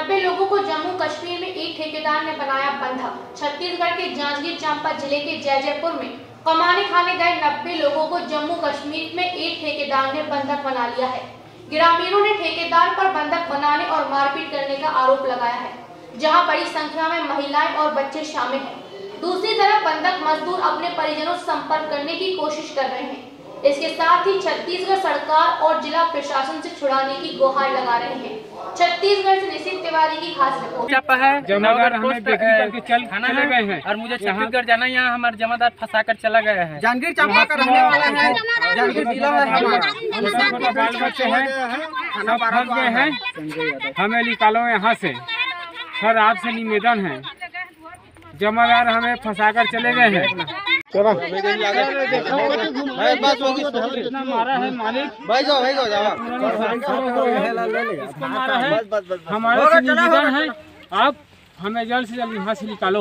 90 लोगों को जम्मू कश्मीर में एक ठेकेदार ने बनाया बंधक। छत्तीसगढ़ के जांजगीर चांपा जिले के जैजैपुर में कमाने खाने गए 90 लोगों को जम्मू कश्मीर में एक ठेकेदार ने बंधक बना लिया है। ग्रामीणों ने ठेकेदार पर बंधक बनाने और मारपीट करने का आरोप लगाया है, जहां बड़ी संख्या में महिलाएं और बच्चे शामिल हैं। दूसरी तरफ बंधक मजदूर अपने परिजनों से संपर्क करने की कोशिश कर रहे हैं। इसके साथ ही छत्तीसगढ़ सरकार और जिला प्रशासन से छुड़ाने की गुहार लगा रहे हैं। छत्तीसगढ़ से निशित तिवारी की खास रिपोर्ट। जमादार हमें बेकरी करके चले गए हैं और मुझे छत्तीसगढ़ जाना, यहाँ हमारे जमादार फंसा कर चला गया है। जांजगीर चांपा का रहने वाला है, जांजगीर जिला है हमारा। छोटा बाल बच्चे हैं, सब फंस गए हैं, हमें निकालो यहाँ से। सर आपसे निवेदन है, जमादार हमें फंसा कर चले गए हैं। इतना मारा है मालिक, भाई जाओ इसको मारा है। हमारे से निवेदन है, आप हमें जल्द से जल्द यहाँ से निकालो,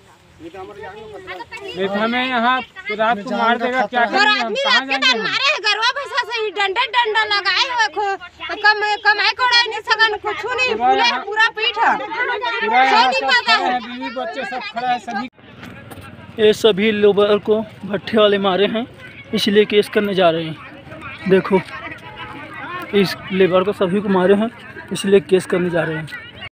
नहीं तो हमें यहाँ रात को मार देगा। क्या करेंगे हम, कहाँ जाएंगे? डंडा लगाए हुए कमाई कोड़े नहीं सकन, कुछ नहीं, पूरा पीठ है, बीवी बच्चे सब खड़ा है। सभी ये सभी लेबर को भट्ठे वाले मारे हैं, इसलिए केस करने जा रहे हैं। देखो इस लेबर को सभी को मारे हैं, इसलिए केस करने जा रहे हैं।